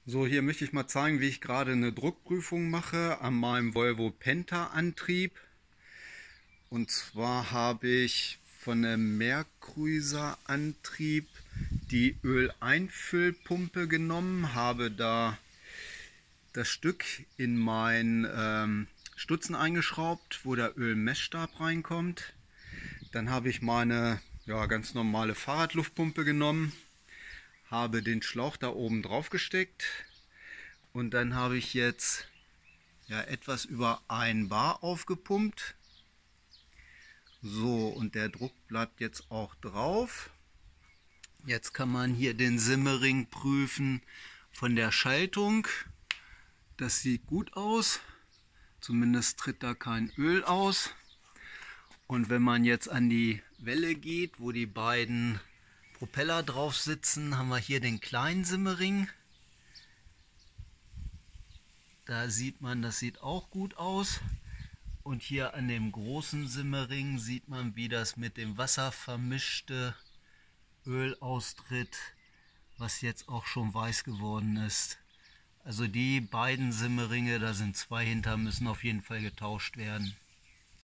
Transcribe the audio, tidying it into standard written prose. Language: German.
So, hier möchte ich mal zeigen, wie ich gerade eine Druckprüfung mache an meinem Volvo Penta Antrieb. Und zwar habe ich von dem Mehrcruiser Antrieb die Öleinfüllpumpe genommen, habe da das Stück in meinen Stutzen eingeschraubt, wo der Ölmessstab reinkommt. Dann habe ich meine ganz normale Fahrradluftpumpe genommen, habe den Schlauch da oben drauf gesteckt und dann habe ich jetzt etwas über 1 Bar aufgepumpt. So, und der Druck bleibt jetzt auch drauf. Jetzt kann man hier den Simmering prüfen von der Schaltung. Das sieht gut aus, zumindest tritt da kein Öl aus. Und wenn man jetzt an die Welle geht, wo die beiden Propeller drauf sitzen, haben wir hier den kleinen Simmering. Da sieht man, das sieht auch gut aus. Und hier an dem großen Simmering sieht man, wie das mit dem Wasser vermischte Öl austritt, was jetzt auch schon weiß geworden ist. Also die beiden Simmeringe, da sind 2 hinter, müssen auf jeden Fall getauscht werden.